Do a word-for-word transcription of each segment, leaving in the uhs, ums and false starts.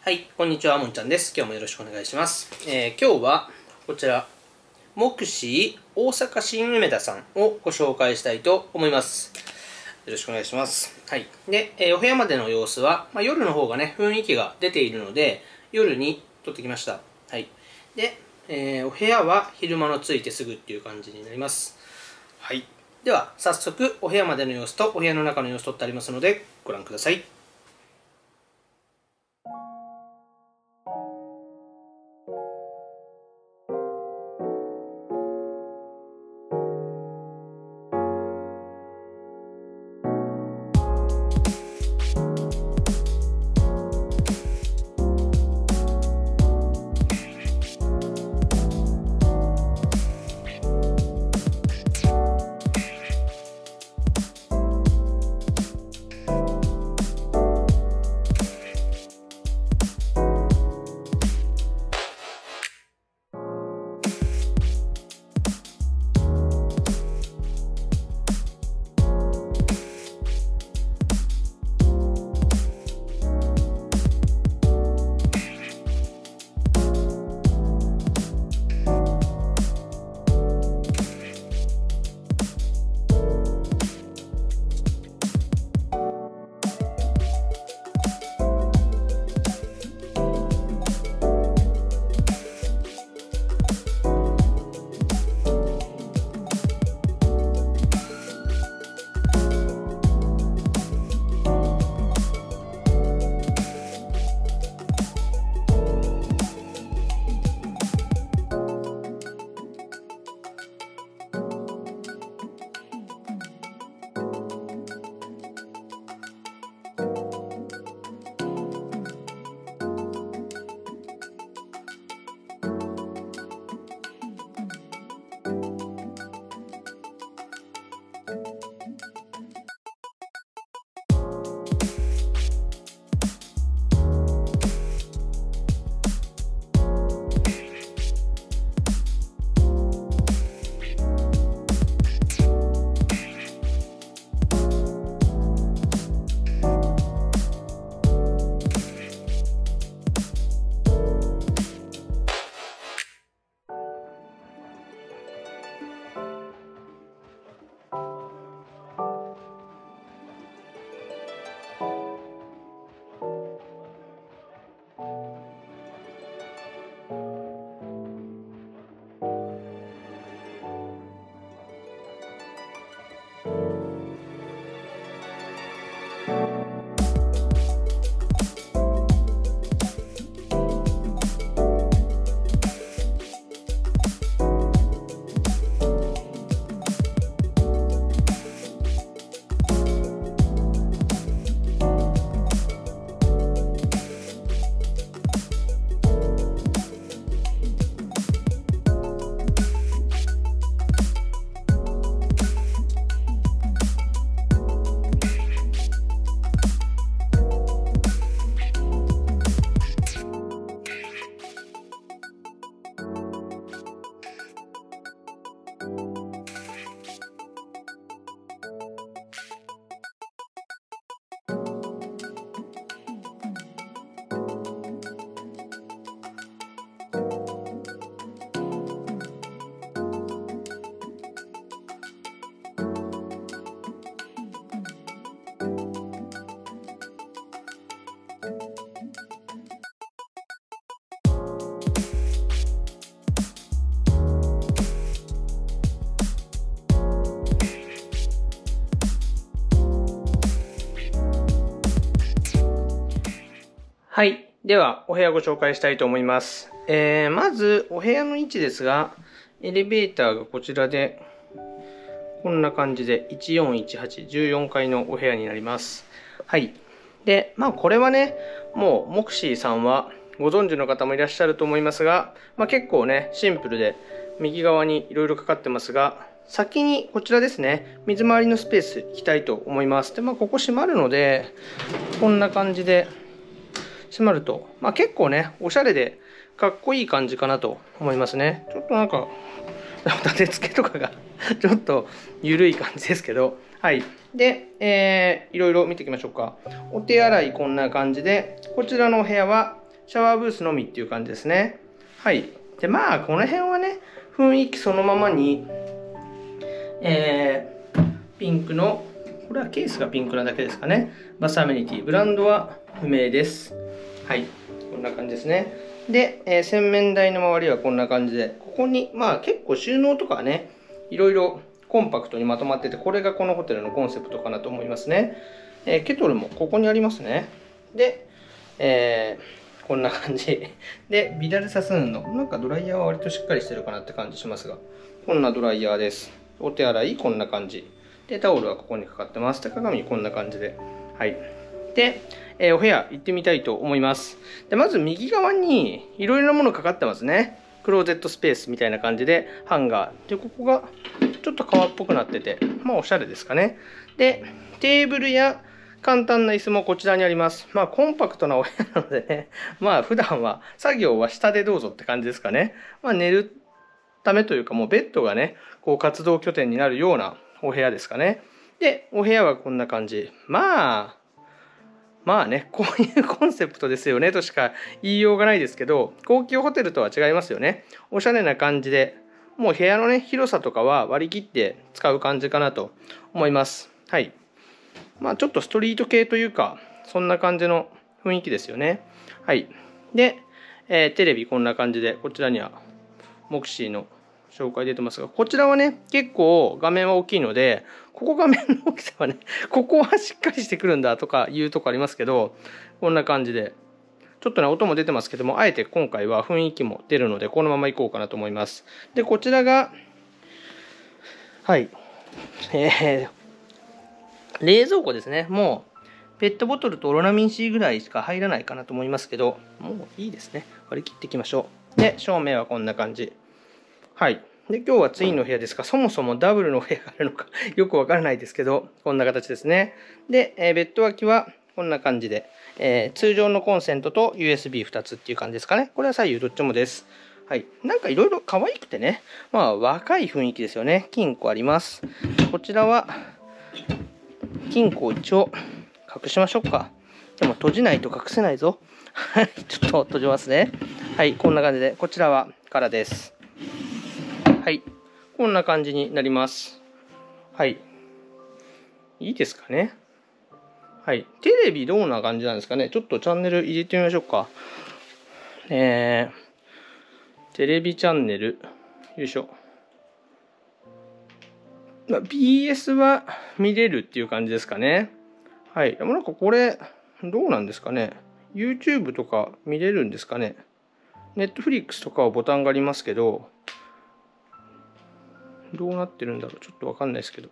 はい、こんにちは、もんちゃんです。今日もよろしくお願いします。えー、今日はこちら、モクシー大阪新梅田さんをご紹介したいと思います。よろしくお願いします。はい。で、えー、お部屋までの様子は、まあ、夜の方がね、雰囲気が出ているので、夜に撮ってきました。はい。で、えー、お部屋は昼間のついてすぐっていう感じになります。はい。では、早速、お部屋までの様子とお部屋の中の様子撮ってありますので、ご覧ください。はい。では、お部屋をご紹介したいと思います。えー、まず、お部屋の位置ですが、エレベーターがこちらで、こんな感じで、いちよんいちはち、じゅうよんかいのお部屋になります。はい。で、まあ、これはね、もう、モクシーさんは、ご存知の方もいらっしゃると思いますが、まあ、結構ね、シンプルで、右側にいろいろかかってますが、先にこちらですね、水回りのスペース行きたいと思います。で、まあ、ここ閉まるので、こんな感じで、閉まると、まあ、結構ねおしゃれでかっこいい感じかなと思いますね。ちょっとなんか立て付けとかがちょっと緩い感じですけど、はい。で、えー、いろいろ見ていきましょうか。お手洗いこんな感じで、こちらのお部屋はシャワーブースのみっていう感じですね。はい。で、まあ、この辺はね、雰囲気そのままに、えー、ピンクの、これはケースがピンクなだけですかね。バスアメニティ。ブランドは不明です。はい。こんな感じですね。で、えー、洗面台の周りはこんな感じで、ここに、まあ結構収納とかはね、いろいろコンパクトにまとまってて、これがこのホテルのコンセプトかなと思いますね。えー、ケトルもここにありますね。で、えー、こんな感じ。で、ビダルサスーンの、なんかドライヤーは割としっかりしてるかなって感じしますが、こんなドライヤーです。お手洗い、こんな感じ。で、タオルはここにかかってます。で、鏡こんな感じで。はい。で、えー、お部屋行ってみたいと思います。で、まず右側にいろいろなものかかってますね。クローゼットスペースみたいな感じで、ハンガー。で、ここがちょっと革っぽくなってて、まあおしゃれですかね。で、テーブルや簡単な椅子もこちらにあります。まあコンパクトなお部屋なのでね、まあ普段は作業は下でどうぞって感じですかね。まあ寝るためというかもうベッドがね、こう活動拠点になるようなお部屋ですかね。で、お部屋はこんな感じ。まあ、まあね、こういうコンセプトですよねとしか言いようがないですけど、高級ホテルとは違いますよね。おしゃれな感じで、もう部屋のね、広さとかは割り切って使う感じかなと思います。はい。まあちょっとストリート系というか、そんな感じの雰囲気ですよね。はい。で、えー、テレビこんな感じで、こちらにはモクシーの紹介出てますが、こちらはね、結構画面は大きいので、ここ画面の大きさはね、ここはしっかりしてくるんだとかいうとこありますけど、こんな感じで、ちょっとね、音も出てますけども、あえて今回は雰囲気も出るので、このまま行こうかなと思います。で、こちらが、はい、えー、冷蔵庫ですね。もう、ペットボトルとオロナミン C ぐらいしか入らないかなと思いますけど、もういいですね。割り切っていきましょう。で、照明はこんな感じ。はい。で、今日はツインの部屋ですが、そもそもダブルの部屋があるのかよくわからないですけど、こんな形ですね。で、えー、ベッド脇はこんな感じで、えー、通常のコンセントと ユーエスビーふた つっていう感じですかね。これは左右どっちもです。はい。なんかいろいろ可愛くてね、まあ若い雰囲気ですよね。金庫あります。こちらは、金庫を一応隠しましょうか。でも閉じないと隠せないぞ。はい。ちょっと閉じますね。はい。こんな感じで、こちらは空です。はい。こんな感じになります。はい。いいですかね。はい。テレビどんな感じなんですかね。ちょっとチャンネル入れてみましょうか。えー、テレビチャンネル。よいしょ。ビーエス は見れるっていう感じですかね。はい。でもなんかこれ、どうなんですかね。YouTube とか見れるんですかね。Netflix とかはボタンがありますけど、どうなってるんだろう。ちょっとわかんないですけど。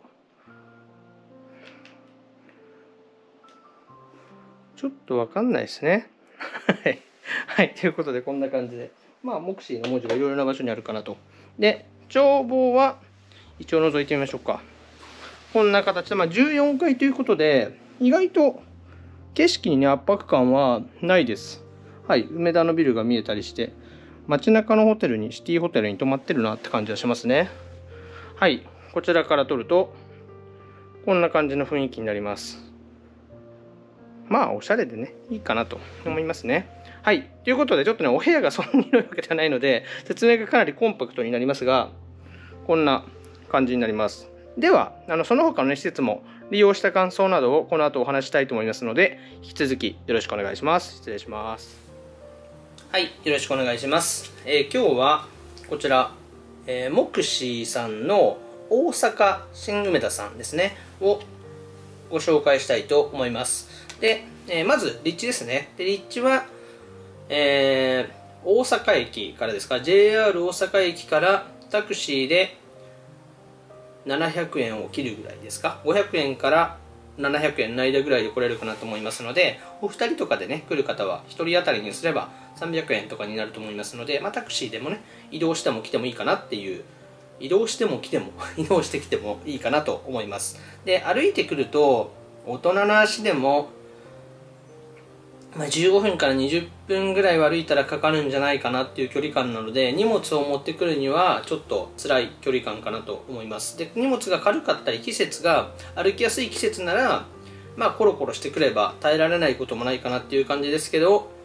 ちょっとわかんないですね。はい。はい。ということで、こんな感じで。まあ、モクシーの文字がいろいろな場所にあるかなと。で、眺望は、一応覗いてみましょうか。こんな形で、まあ、じゅうよんかいということで、意外と景色にね、圧迫感はないです。はい。梅田のビルが見えたりして、街中のホテルに、シティホテルに泊まってるなって感じはしますね。はい。こちらから撮ると、こんな感じの雰囲気になります。まあ、おしゃれでね、いいかなと思いますね。はい。ということで、ちょっとね、お部屋がそんなに広いわけではないので、説明がかなりコンパクトになりますが、こんな感じになります。では、あのその他の、ね、施設も利用した感想などをこの後お話したいと思いますので、引き続きよろしくお願いします。失礼します。はい、よろしくお願いします。えー、今日はこちら、えー、モクシーさんの大阪新梅田さんですね、をご紹介したいと思います。で、えー、まず立地ですね。で立地は、えー、大阪駅からですか、ジェイアール 大阪駅からタクシーでななひゃくえんを切るぐらいですか、ごひゃくえんからななひゃくえんの間ぐらいで来れるかなと思いますので、お二人とかでね来る方はひとり当たりにすればさんびゃくえんとかになると思いますので、まあ、タクシーでもね移動しても来てもいいかなっていう、移動しても来ても移動してきてもいいかなと思います。で、歩いてくると大人の足でもまあ、じゅうごふんからにじゅっぷんぐらいは歩いたらかかるんじゃないかなっていう距離感なので、荷物を持ってくるにはちょっと辛い距離感かなと思います。で、荷物が軽かったり季節が歩きやすい季節ならまあコロコロしてくれば耐えられないこともないかなっていう感じですけど、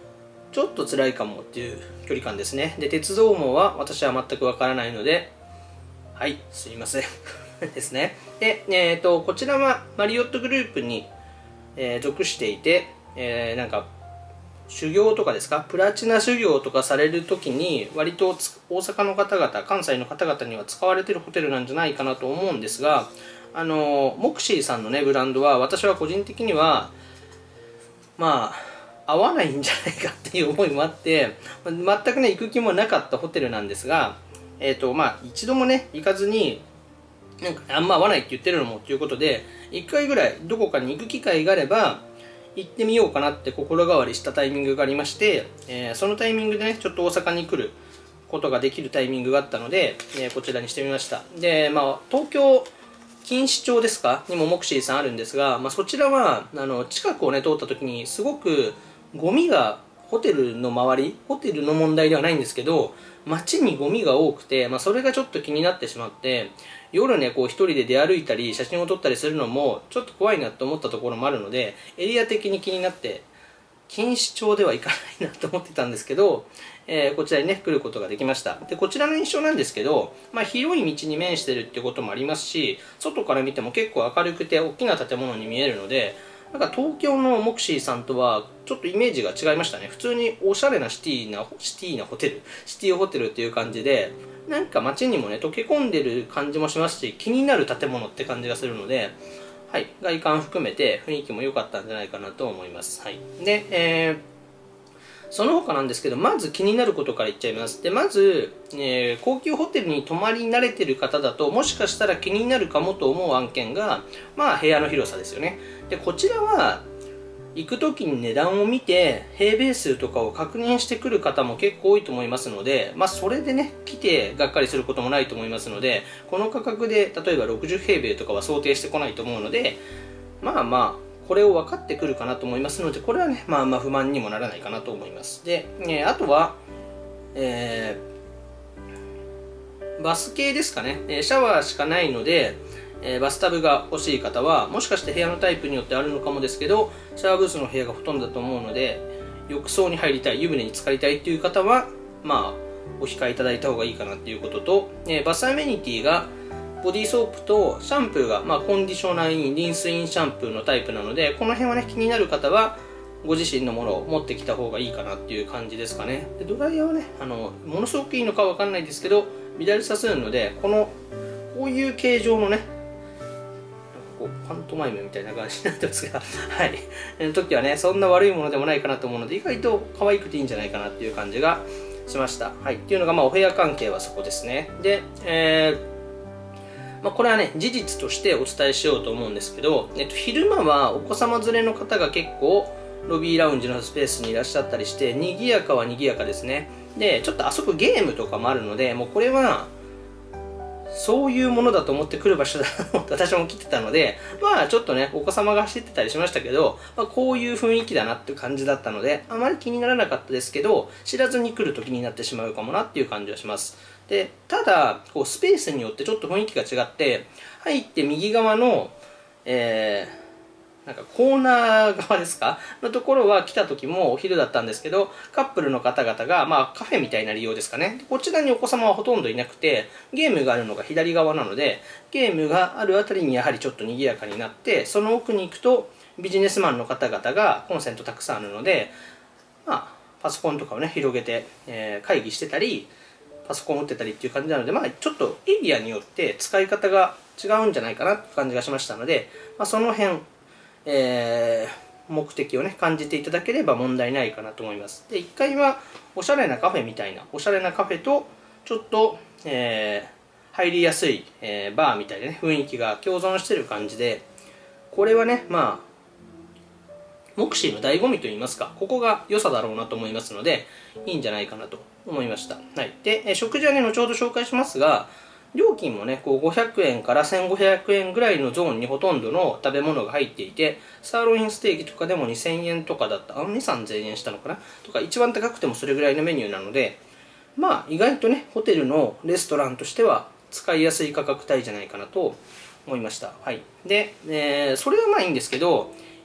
ちょっと辛いかもっていう距離感ですね。で、鉄道網は私は全くわからないので、はい、すいません。ですね。で、えっと、こちらはマリオットグループに、えー、属していて、えー、なんか、修行とかですか、プラチナ修行とかされるときに、割と大阪の方々、関西の方々には使われてるホテルなんじゃないかなと思うんですが、あの、モクシーさんのね、ブランドは、私は個人的には、まあ、合わないんじゃないかっていう思いもあって、全くね、行く気もなかったホテルなんですが、えっと、まあ、一度もね、行かずに、なんかあんま合わないって言ってるのもっていうことで、一回ぐらいどこかに行く機会があれば、行ってみようかなって心変わりしたタイミングがありまして、えー、そのタイミングでね、ちょっと大阪に来ることができるタイミングがあったので、えー、こちらにしてみました。で、まあ、東京、錦糸町ですかにもモクシーさんあるんですが、まあ、そちらは、あの、近くをね、通った時に、すごくゴミが、ホテルの周り、ホテルの問題ではないんですけど、街にゴミが多くて、まあ、それがちょっと気になってしまって、夜ね、こう一人で出歩いたり、写真を撮ったりするのも、ちょっと怖いなと思ったところもあるので、エリア的に気になって、錦糸町では行かないなと思ってたんですけど、えー、こちらにね、来ることができました。で、こちらの印象なんですけど、まあ、広い道に面してるってこともありますし、外から見ても結構明るくて大きな建物に見えるので、なんか東京のモクシーさんとはちょっとイメージが違いましたね。普通におしゃれなシティな、シティなホテル、シティホテルっていう感じで、なんか街にもね、溶け込んでる感じもしますし、気になる建物って感じがするので、はい、外観含めて雰囲気も良かったんじゃないかなと思います。はい。で、えー、その他なんですけど、まず気になることから言っちゃいます。で、まず、えー、高級ホテルに泊まり慣れてる方だと、もしかしたら気になるかもと思う案件が、まあ、部屋の広さですよね。で、こちらは、行く時に値段を見て、平米数とかを確認してくる方も結構多いと思いますので、まあ、それでね、来てがっかりすることもないと思いますので、この価格で、例えばろくじゅう平米とかは想定してこないと思うので、まあまあ、これを分かってくるかなと思いますので、これはね、まあまあ不満にもならないかなと思います。で、えー、あとは、えー、バス系ですかね。シャワーしかないので、えー、バスタブが欲しい方は、もしかして部屋のタイプによってあるのかもですけど、シャワーブースの部屋がほとんどだと思うので、浴槽に入りたい、湯船に浸かりたいっていう方は、まあ、お控えいただいた方がいいかなっていうことと、えー、バスアメニティが、ボディーソープとシャンプーが、まあ、コンディショナーイン、リンスインシャンプーのタイプなので、この辺はね、気になる方は、ご自身のものを持ってきた方がいいかなっていう感じですかね。で、ドライヤーはね、あの、ものすごくいいのかわかんないですけど、乱れさせるので、この、こういう形状のね、こうパントマイムみたいな感じになってますが、はい。の時はね、そんな悪いものでもないかなと思うので、意外と可愛くていいんじゃないかなっていう感じがしました。はい。っていうのが、まあ、お部屋関係はそこですね。で、えー、まあ、これはね、事実としてお伝えしようと思うんですけど、えっと、昼間はお子様連れの方が結構、ロビーラウンジのスペースにいらっしゃったりして、賑やかは賑やかですね。で、ちょっと遊ぶゲームとかもあるので、もうこれは、そういうものだと思って来る場所だと私も来てたので、まあちょっとね、お子様が走ってたりしましたけど、まあ、こういう雰囲気だなっていう感じだったので、あまり気にならなかったですけど、知らずに来ると気になってしまうかもなっていう感じはします。で、ただ、こうスペースによってちょっと雰囲気が違って、入って右側の、えー、なんかコーナー側ですかのところは来た時もお昼だったんですけど、カップルの方々が、まあカフェみたいな利用ですかね。こちらにお子様はほとんどいなくて、ゲームがあるのが左側なので、ゲームがあるあたりにやはりちょっと賑やかになって、その奥に行くとビジネスマンの方々がコンセントたくさんあるので、まあパソコンとかをね、広げて、えー、会議してたり、パソコンを打ってたりっていう感じなので、まあちょっとエリアによって使い方が違うんじゃないかなって感じがしましたので、まあその辺、えー、目的をね感じていただければ問題ないかなと思います。で、いっかいはおしゃれなカフェみたいなおしゃれなカフェとちょっと、えー、入りやすい、えー、バーみたいなね雰囲気が共存してる感じで、これはねまあモクシーの醍醐味といいますか、ここが良さだろうなと思いますのでいいんじゃないかなと思いました。はい、で、えー、食事はね後ほど紹介しますが、料金もね、こうごひゃくえんからせんごひゃくえんぐらいのゾーンにほとんどの食べ物が入っていて、サーロインステーキとかでもにせんえんとかだった、あ、に、さんぜんえんしたのかなとか、一番高くてもそれぐらいのメニューなので、まあ意外とね、ホテルのレストランとしては使いやすい価格帯じゃないかなと思いました。はい。で、えー、それはまあいいんですけど、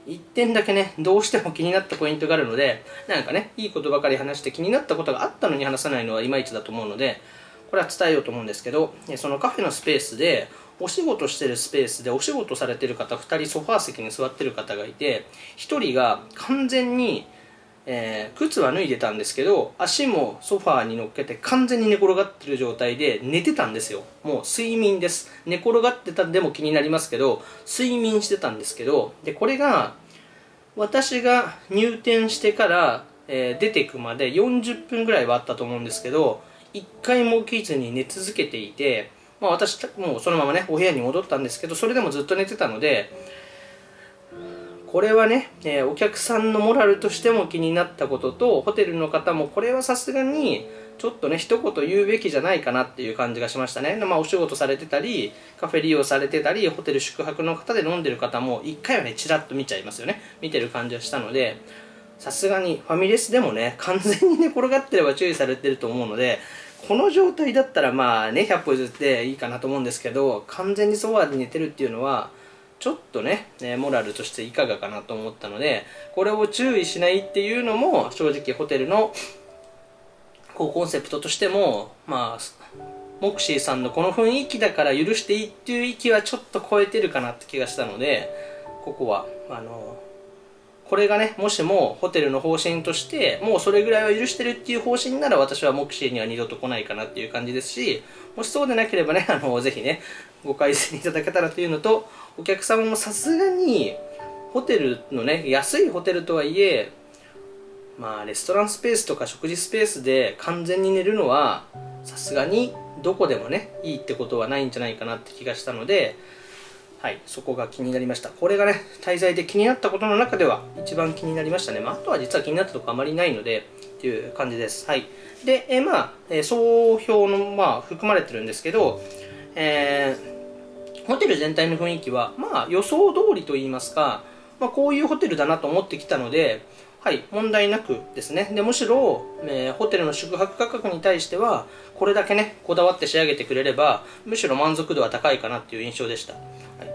いってんだけね、どうしても気になったポイントがあるので、なんかね、いいことばかり話して気になったことがあったのに話さないのはいまいちだと思うので、これは伝えようと思うんですけど、そのカフェのスペースで、お仕事してるスペースでお仕事されてる方ふたりソファー席に座ってる方がいて、ひとりが完全に、えー、靴は脱いでたんですけど、足もソファーに乗っけて完全に寝転がってる状態で寝てたんですよ。もう睡眠です。寝転がってたんでも気になりますけど、睡眠してたんですけど、でこれが私が入店してから、えー、出てくまでよんじゅっぷんぐらいはあったと思うんですけど、いっかいも起きずに寝続けていて、まあ、私もうそのままねお部屋に戻ったんですけど、それでもずっと寝てたので、これはね、えー、お客さんのモラルとしても気になったことと、ホテルの方もこれはさすがにちょっとね一言言うべきじゃないかなっていう感じがしましたね。まあ、お仕事されてたりカフェ利用されてたりホテル宿泊の方で飲んでる方もいっかいはねちらっと見ちゃいますよね。見てる感じがしたので、さすがにファミレスでもね完全に寝転がってれば注意されてると思うので、この状態だったらまあねひゃっぽ譲っていいかなと思うんですけど、完全にソファーで寝てるっていうのはちょっとねモラルとしていかがかなと思ったので、これを注意しないっていうのも正直ホテルのこうコンセプトとしても、まあモクシーさんのこの雰囲気だから許していいっていう域はちょっと超えてるかなって気がしたので、ここはあのこれがねもしもホテルの方針としてもうそれぐらいは許してるっていう方針なら、私はモクシーには二度と来ないかなっていう感じですし、もしそうでなければねあのぜひねご改善いただけたらというのと、お客様もさすがにホテルのね安いホテルとはいえ、まあレストランスペースとか食事スペースで完全に寝るのはさすがにどこでもねいいってことはないんじゃないかなって気がしたので、はい、そこが気になりました。これがね滞在で気になったことの中では一番気になりましたね。まあ、あとは実は気になったとこあまりないのでっていう感じです。はい、で、えー、まあ、えー、総評のまあ含まれてるんですけど、えー、ホテル全体の雰囲気はまあ予想通りといいますか、まあ、こういうホテルだなと思ってきたので、はい、問題なくですね。でむしろ、えー、ホテルの宿泊価格に対してはこれだけねこだわって仕上げてくれればむしろ満足度は高いかなっていう印象でした。はい、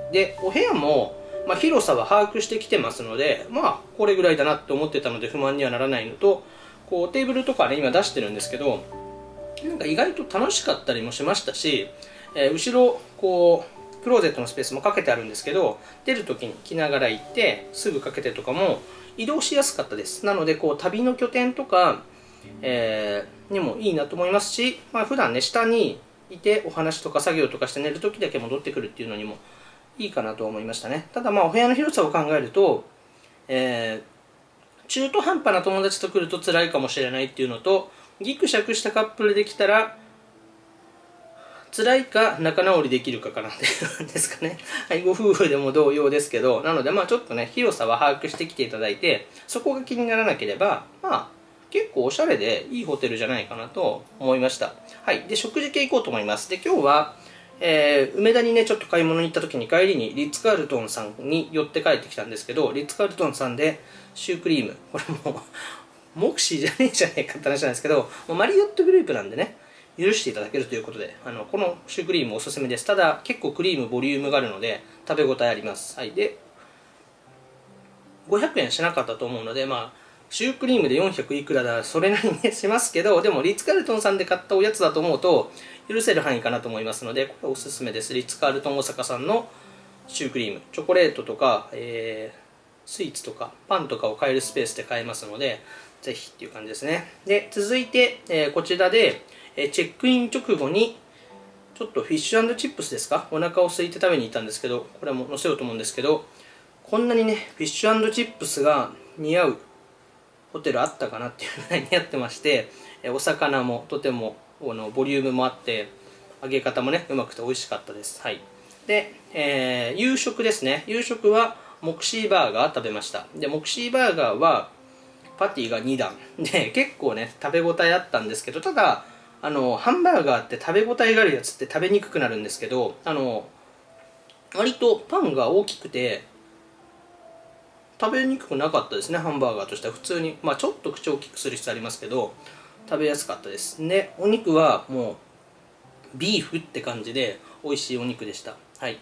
でお部屋も、まあ、広さは把握してきてますので、まあこれぐらいだなって思ってたので不満にはならないのと、こうテーブルとかね今出してるんですけど、なんか意外と楽しかったりもしましたし、えー、後ろこうクローゼットのスペースもかけてあるんですけど、出るときに着ながら行ってすぐかけてとかも移動しやすかったです。なのでこう旅の拠点とか、えー、にもいいなと思いますし、まあ、普段ね下にいてお話とか作業とかして寝るときだけ戻ってくるっていうのにもいいかなと思いましたね。ただまあお部屋の広さを考えると、えー、中途半端な友達と来ると辛いかもしれないっていうのと、ギクシャクしたカップルできたら辛いか仲直りできるかかなっていう感じですかね。はい、ご夫婦でも同様ですけど、なのでまあちょっとね広さは把握してきていただいて、そこが気にならなければまあ結構おしゃれでいいホテルじゃないかなと思いました。はい、で食事系行こうと思います。で今日は、えー、梅田にねちょっと買い物に行った時に帰りにリッツ・カールトンさんに寄って帰ってきたんですけど、リッツ・カールトンさんでシュークリーム、これもモクシーじゃねえじゃねえかって話なんですけど、マリオットグループなんでね許していただけるということで、あのこのシュークリームおすすめです。ただ結構クリームボリュームがあるので食べ応えあります。はい、でごひゃくえんしなかったと思うので、まあシュークリームでよんひゃくいくらだそれなりに、ね、しますけど、でもリッツ・カールトンさんで買ったおやつだと思うと許せる範囲かなと思いますので、これおすすめです。リッツ・カールトン大阪さんのシュークリーム、チョコレートとか、えー、スイーツとかパンとかを買えるスペースで買えますのでぜひっていう感じですね。で続いて、えー、こちらでチェックイン直後にちょっとフィッシュ&チップスですか、お腹を空いて食べに行ったんですけど、これも載せようと思うんですけど、こんなにねフィッシュ&チップスが似合うホテルあったかなっていうぐらい似合ってまして、お魚もとてもボリュームもあって揚げ方もねうまくて美味しかったです。はい、で、えー、夕食ですね。夕食はモクシーバーガー食べました。でモクシーバーガーはパティがに段で結構ね食べ応えあったんですけど、ただあのハンバーガーって食べ応えがあるやつって食べにくくなるんですけど、あの割とパンが大きくて食べにくくなかったですね。ハンバーガーとしては普通に、まあ、ちょっと口を大きくする必要ありますけど食べやすかったです。でお肉はもうビーフって感じで美味しいお肉でした。はい、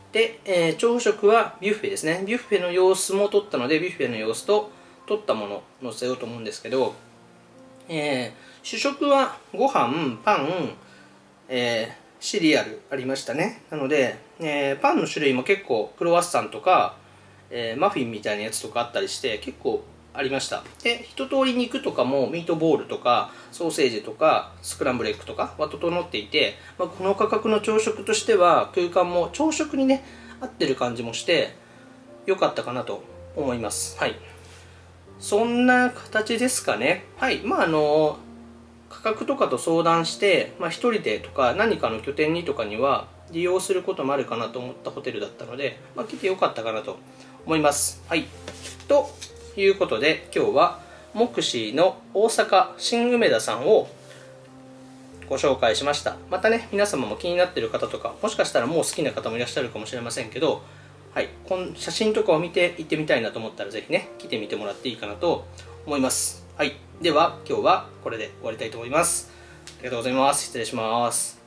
で、えー、朝食はビュッフェですね。ビュッフェの様子も撮ったので、ビュッフェの様子と撮ったものを載せようと思うんですけど、えー、主食はご飯、パン、えー、シリアルありましたね。なので、えー、パンの種類も結構クロワッサンとか、えー、マフィンみたいなやつとかあったりして結構ありました。で、一通り肉とかもミートボールとかソーセージとかスクランブルエッグとかは整っていて、まあ、この価格の朝食としては空間も朝食にね合ってる感じもして良かったかなと思います。はい。そんな形ですかね。はい。まああの価格とかと相談して、まあ、一人でとか何かの拠点にとかには利用することもあるかなと思ったホテルだったので、まあ、来てよかったかなと思います。はい。ということで今日はモクシーの大阪新梅田さんをご紹介しました。またね、皆様も気になっている方とか、もしかしたらもう好きな方もいらっしゃるかもしれませんけど、はい、この写真とかを見て行ってみたいなと思ったらぜひね、来てみてもらっていいかなと思います。はい。では、今日はこれで終わりたいと思います。ありがとうございます。失礼します。